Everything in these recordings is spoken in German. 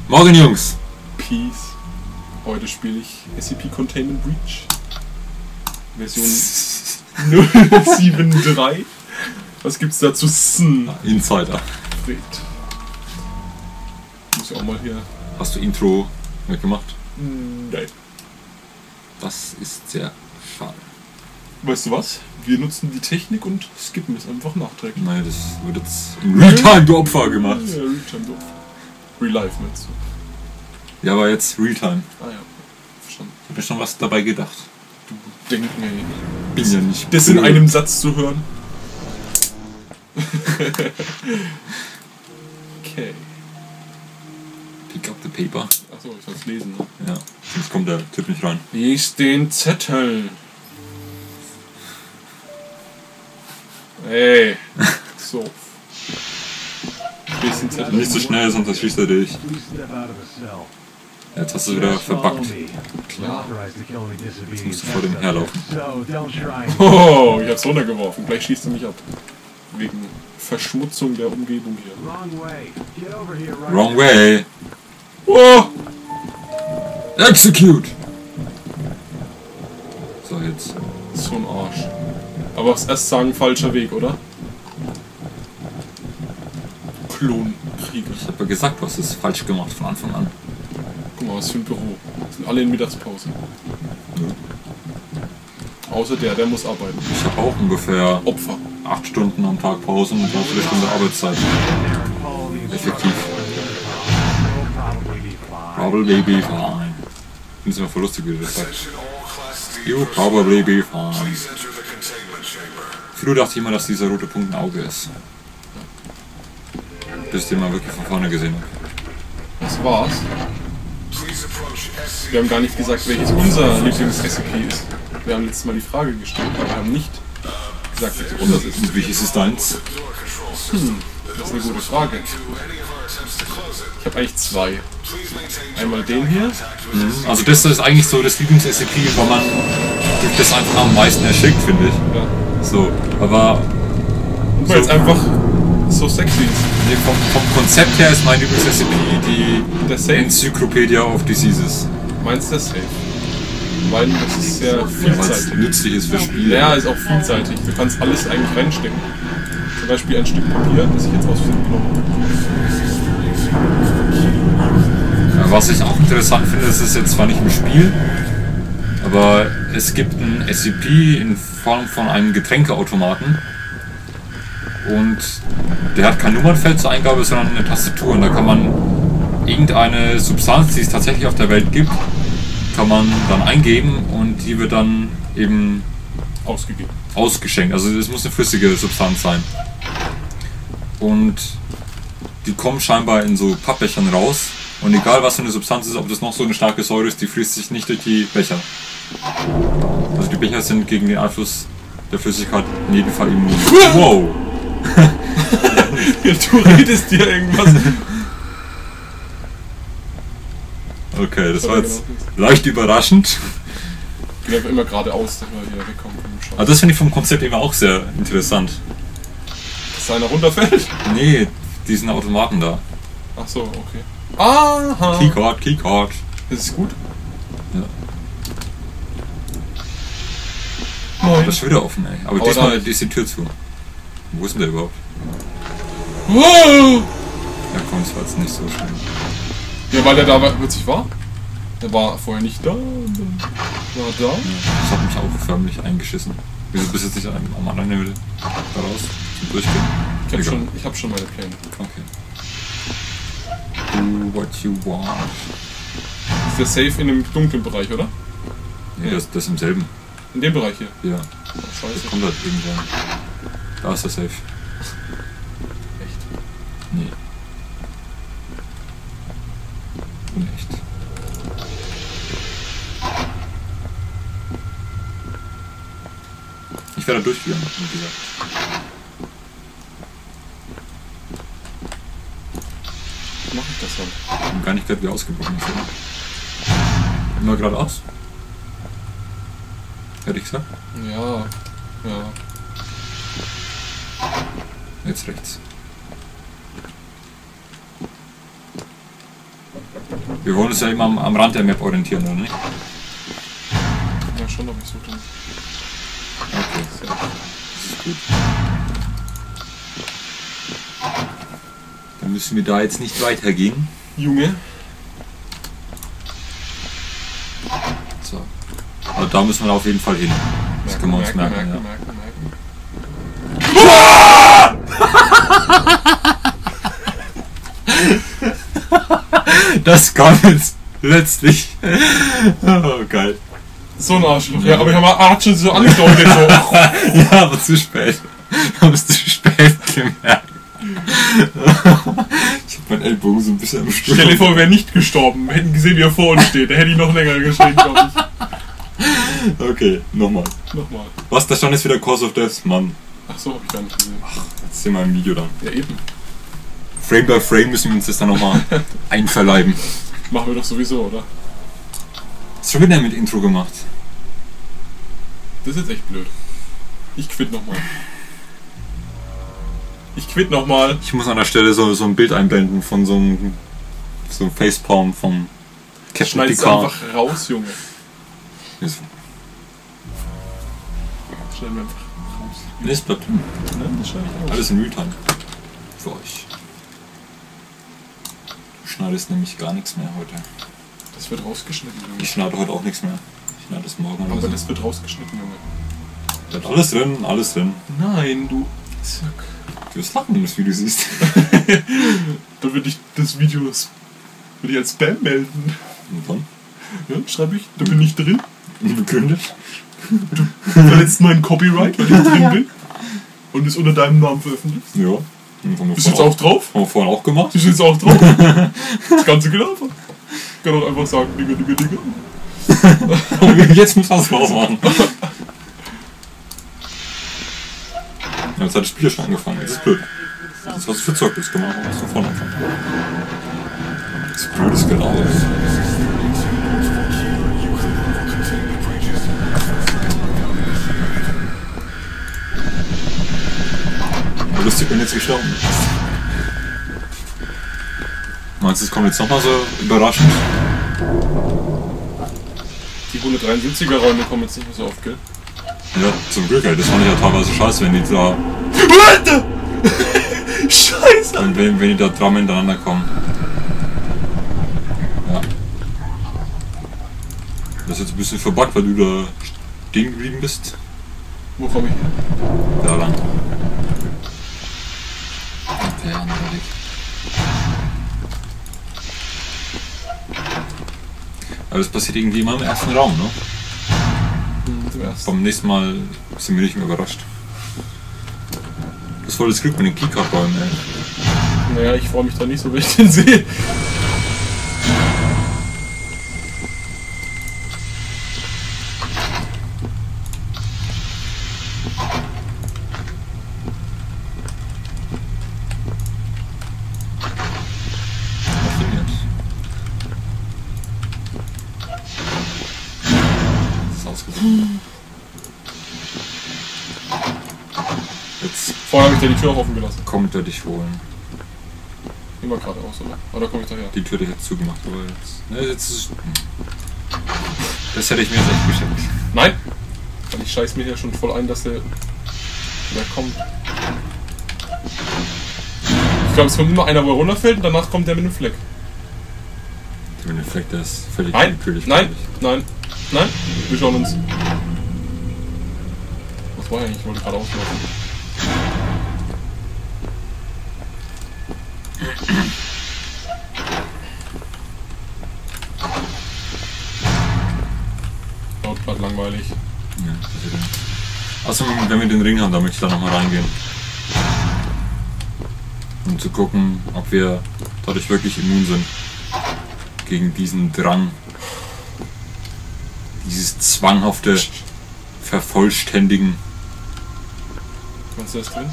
Morgen, Jungs! Peace. Heute spiele ich SCP Containment Breach. Version 073. Was gibt's da zu Insider. Fred. Muss ich auch mal hier. Hast du Intro mitgemacht? Nein. Das ist sehr schade. Weißt du was? Wir nutzen die Technik und skippen es einfach nachträglich. Nein, das wird jetzt im Realtime du Opfer gemacht. Ja, Realtime du Opfer. Real Life meinst du? Ja, aber jetzt Realtime. Ah ja, verstanden. Ich hab mir schon was dabei gedacht. Du denken, ey. Bin ja nicht. Das in einem Satz zu hören. Okay. Pick up the paper. Achso, ich soll's lesen, ne? Ja, sonst kommt der Tipp nicht rein. Lies den Zettel. Ey. So. Lies den Zettel. Nicht so schnell, sonst erschießt er dich. Jetzt hast du wieder verbuggt. Klar. Jetzt musst du vor dem herlaufen. Oh, ich hab's runtergeworfen. Gleich schießt er mich ab. Wegen Verschmutzung der Umgebung hier. Wrong way. Oh! Execute! So, jetzt. So ein Arsch. Aber erst sagen, falscher Weg, oder? Klonkriege. Ich habe ja gesagt, du hast es falsch gemacht von Anfang an. Guck mal, was für ein Büro. Sind alle in Mittagspause. Außer der muss arbeiten. Ich habe auch ungefähr Opfer. 8 Stunden am Tag Pause und 3 Stunden Arbeitszeit. Effektiv. Probably be fine. Ich finde es immer voll lustig, wie du das sagst. You probably be fine. Früher dachte ich immer, dass dieser rote Punkt ein Auge ist. Bis ich den mal wirklich von vorne gesehen habe. Das war's. Wir haben gar nicht gesagt, welches unser Lieblings-SCP ist. Wir haben letztes Mal die Frage gestellt, aber wir haben nicht gesagt, welches unseres ist. Und welches ist deins? Das ist eine gute Frage. Ich habe eigentlich zwei. Einmal den hier. Also das ist eigentlich so das Lieblings-SCP, weil man durch das einfach am meisten erschickt, finde ich. Ja. So, aber... Weil es einfach so sexy ist. Nee, vom Konzept her ist mein Lieblings-SCP die Der Safe. Encyclopedia of Diseases. Meinst du das safe? Weil das ist sehr Weil es vielseitig. nützlich ist für Spiele. Ja, ist auch vielseitig. Du kannst alles eigentlich reinstecken. Zum Beispiel ein Stück Papier, das ich jetzt aus Versehen genommen habe. Was ich auch interessant finde, das ist jetzt zwar nicht im Spiel, aber es gibt ein SCP in Form von einem Getränkeautomaten und der hat kein Nummernfeld zur Eingabe, sondern eine Tastatur und da kann man irgendeine Substanz, die es tatsächlich auf der Welt gibt, kann man dann eingeben und die wird dann eben ausgeschenkt. Also es muss eine flüssige Substanz sein. Und die kommen scheinbar in so Pappbechern raus. Und egal was für eine Substanz ist, ob das noch so eine starke Säure ist, die fließt sich nicht durch die Becher. Also die Becher sind gegen den Einfluss der Flüssigkeit in jedem Fall immun. Wow! Du redest dir irgendwas. Okay, das war jetzt leicht überraschend. Ich bin einfach immer geradeaus, dass wir hier wegkommen vom Scheiß. Aber das finde ich vom Konzept eben auch sehr interessant. Dass einer runterfällt? Nee, diesen Automaten da. Ach so, okay. Aha! Keycard. Das ist gut. Ja. Moin. Das ist schon wieder offen, ey. Aber diesmal ist die Tür zu. Wo ist denn der überhaupt? Wow. Ja komm, das war jetzt nicht so schlimm. Ja, weil der da plötzlich war. Der war vorher nicht da. War da. Ja, das hat mich auch förmlich eingeschissen. Wieso bist du jetzt nicht am anderen Ende da raus zum Durchgehen? Ich hab schon meine Pläne. Okay. Do what you want. Ist der safe in dem dunklen Bereich, oder? Nee, das ist im selben. In dem Bereich hier. Ja. Oh, scheiße. Der kommt halt irgendwann. Da ist der safe. Echt? Nee. Unecht. Ich werde da durchgegangen, wie gesagt. Wie mach ich das dann? Ich habe gar nicht gehört, wie ausgebrochen ist, oder? Immer geradeaus. Hätte ich gesagt? Ja. Jetzt rechts. Wir wollen uns ja immer am Rand der Map orientieren, oder nicht? Ja, schon, aber ich so drin. Okay, das ist gut. Dann müssen wir da jetzt nicht weitergehen. Junge. So. Aber da müssen wir auf jeden Fall hin. Das können wir uns merken. Merken. Das kam jetzt letztlich. Oh, geil. So ein Arschloch. Ja, aber ich habe mal Arsch so angedeutet. So. Ja, aber zu spät. Ich habe es zu spät gemerkt. Ich habe meinen Ellbogen so ein bisschen am Stuhl. Stell dir vor, wir wären nicht gestorben. Wir hätten gesehen, wie er vor uns steht. Da hätte ich noch länger geschrien, glaube ich. Okay, nochmal. Nochmal. Was, da stand jetzt wieder Cause of Death, Mann. Ach so, hab ich gar nicht gesehen. Ach, jetzt sehen wir im Video dann. Ja, eben. Frame by Frame müssen wir uns das dann nochmal einverleiben. Machen wir doch sowieso, oder? Was ist schon wieder mit Intro gemacht? Das ist jetzt echt blöd. Ich quitt nochmal. Ich muss an der Stelle so ein Bild einblenden von so einem Facepalm vom Captain Schneid's Picard. einfach raus, Junge. Ist- Schneiden wir einfach raus. Nee, es bleibt drin. Nein, das schneide ich raus. Alles in Realtime. Für euch. Du schneidest nämlich gar nichts mehr heute. Das wird rausgeschnitten, Junge. Ich schneide heute auch nichts mehr. Ich schneide es morgen oder Aber so. das wird rausgeschnitten, Junge. Bleibt alles drin, alles drin. Nein, du Zack. Du wirst lachen, wenn du das Video siehst. Da würde ich das Video als Spam melden. Und dann? Ja, schreibe ich, da bin ich drin. Begründet. Verletzt meinen Copyright, weil ich drin bin. Und ist unter deinem Namen veröffentlicht. Ja. Bist du jetzt auch drauf? Haben wir vorhin auch gemacht. Bist du jetzt auch drauf? Das ganze Gelaber. Ich kann auch einfach sagen, Digga. Jetzt muss man es rausmachen. Ja, jetzt hat das Spiel ja schon angefangen. Das ist blöd. Das ist was für Zeug ist gemacht, was von vorne anfangen. Das ist blödes Gelaber. Lustig, wenn jetzt gestorben ist. Meinst du, es kommt jetzt nochmal so überraschend? Die 173er-Räume kommen jetzt nicht mehr so oft, gell? Ja, zum Glück, ey. Das fand ich ja teilweise scheiße, wenn die da. Alter! Scheiße! Und wenn die da dreimal hintereinander kommen. Ja. Das ist jetzt ein bisschen verbuggt, weil du da stehen geblieben bist. Wo komme ich hin? Da lang. Okay, andere Weg. Aber das passiert irgendwie immer im ersten Raum, ne? Zum ersten. Beim nächsten Mal sind wir nicht mehr überrascht. Das war das Glück mit den Keycard-Räumen, ey. Naja, ich freue mich da nicht so, wenn ich den sehe. Jetzt Vorher habe ich dir die Tür auch offen gelassen. kommt er dich holen. Immer geradeaus, oder? Oder komme ich daher? Die Tür hätte ich jetzt zugemacht, aber jetzt. Ne, jetzt ist. Das hätte ich mir jetzt echt geschenkt. Nein! Weil ich scheiß mir hier schon voll ein, dass der kommt. Ich glaube, es kommt nur einer, wo er runterfällt und danach kommt der mit einem Fleck. Wenn der Fleck, der ist völlig Nein! natürlich. Nein! Nein! Nein! Wir schauen uns. Was war eigentlich? Ich wollte gerade auslaufen. Laut gerade langweilig. Ja, passiert nicht. Außerdem, wenn wir den Ring haben, da möchte ich da nochmal reingehen. Um zu gucken, ob wir dadurch wirklich immun sind. Gegen diesen Drang. Dieses zwanghafte Vervollständigen. Was ist das drin?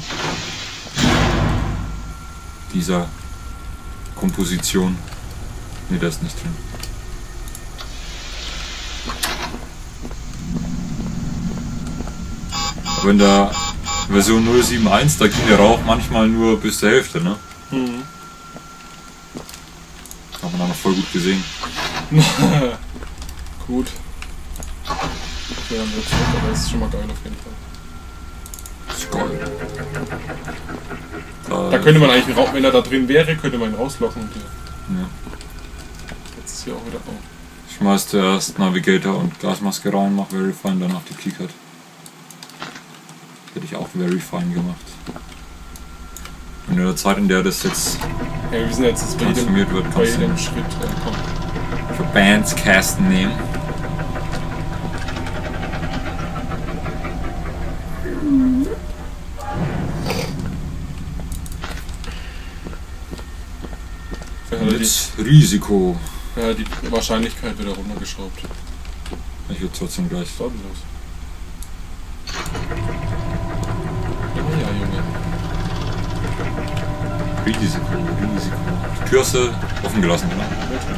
Dieser Komposition. Ne, da ist nicht drin. Aber in der Version 071, da ging der Rauch manchmal nur bis zur Hälfte, ne? Mhm. Hat man da noch voll gut gesehen. Gut. Okay, dann wird's zurück, aber das ist schon mal geil auf jeden Fall. Das ist geil. Da könnte man eigentlich, wenn er da drin wäre, könnte man ihn rauslocken. Und ja. Jetzt ist hier auch wieder auf. Ich schmeiß zuerst Navigator und Gasmaske rein, mach Verify und danach die Keycard. Hätte ich auch Verify gemacht. Und in der Zeit, in der das jetzt Ja, wir sind jetzt bei transformiert wird, kannst jedem du Schritt kommen. für Bands casten nehmen. Mit Risiko. Ja, die Wahrscheinlichkeit wieder runtergeschraubt. Ich würde trotzdem gleich. Sorgenlos. Ja, Junge. Risiko. Die Tür hast du offen gelassen, oder?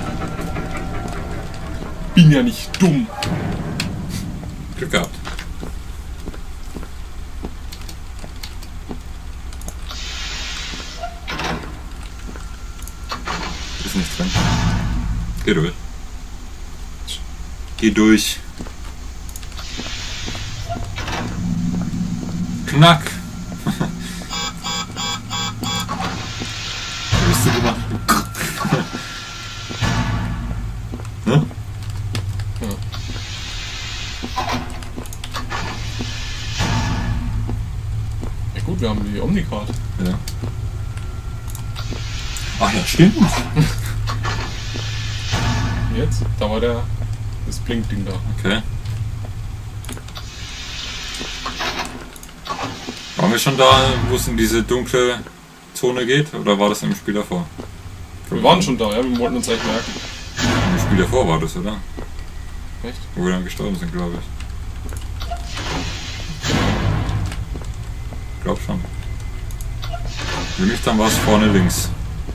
Bin ja nicht dumm. Glück gehabt. Ist nicht drin. Geh durch. Geh durch. Knack! Was hast du gemacht? Ne? Ja. Ja gut, wir haben die Omnicard. Ja. Ach ja, stimmt. Jetzt? Da war das Blinkding da. Okay. Waren wir schon da, wo es in diese dunkle Zone geht? Oder war das im Spiel davor? Wir waren schon da, ja, wir wollten uns eigentlich merken. Im Spiel davor war das, oder? Echt? Wo wir dann gestorben sind, glaube ich. Glaub schon. Für mich dann war es vorne links.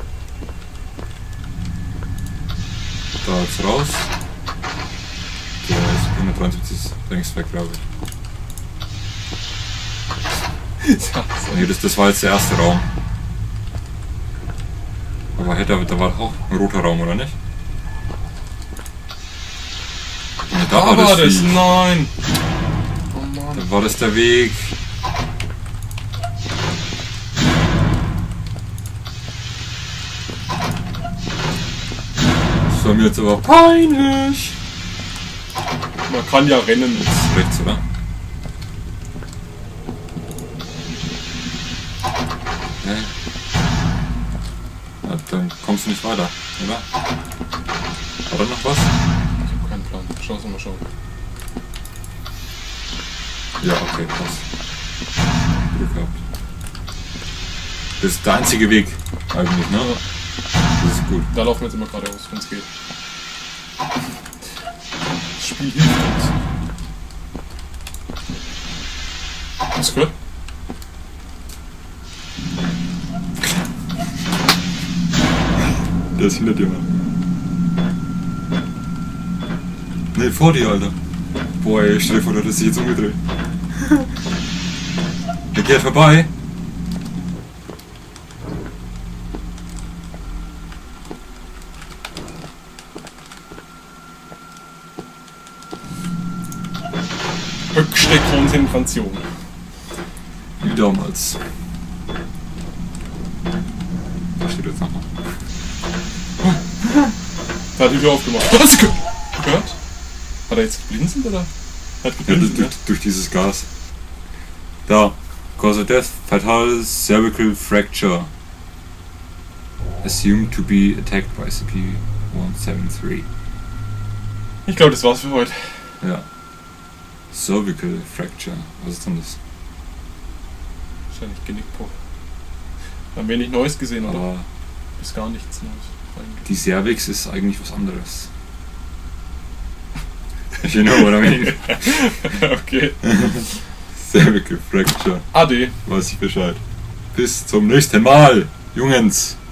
Da jetzt raus. Der ist 173 links weg, glaube ich. Nee, das war jetzt der erste Raum. Aber da war auch ein roter Raum, oder nicht? Nee, da war das Viech. Nein! Oh Mann. Da war das der Weg. Das war mir jetzt aber peinlich. Man kann ja rennen. Das ist rechts, oder? Okay. Ja, dann kommst du nicht weiter, oder? War da noch was? Ich hab keinen Plan. Schau mal schauen. Ja, okay, passt. Glück gehabt. Das ist der einzige Weg, eigentlich, ne? Das ist gut. Da laufen wir jetzt immer geradeaus, wenn es geht. Das Spiel hilft uns. Hast du gehört? Der ist hinter dir, Mann. Ne, vor dir, Alter. Boah, ey, stell dir vor, der hat sich jetzt umgedreht. Der geht vorbei. Höchste Konzentration. Wie damals. Da steht jetzt nochmal. Da hat die Tür aufgemacht. Hast du gehört? Hat er jetzt geblinzelt oder? Hat Ja, geblinzelt, durch dieses Gas. Da. Cause of death, fatal cervical fracture. Assumed to be attacked by SCP-173. Ich glaube, das war's für heute. Ja. Cervical fracture. Was ist denn das? Wahrscheinlich Genickbruch. Haben wenig Neues gesehen, oder? Aber Bis gar nichts Neues. Eigentlich. die Cervix ist eigentlich was anderes. You know what I mean? Okay. Cervical fracture. Ade. Weiß ich Bescheid. Bis zum nächsten Mal, Jungens.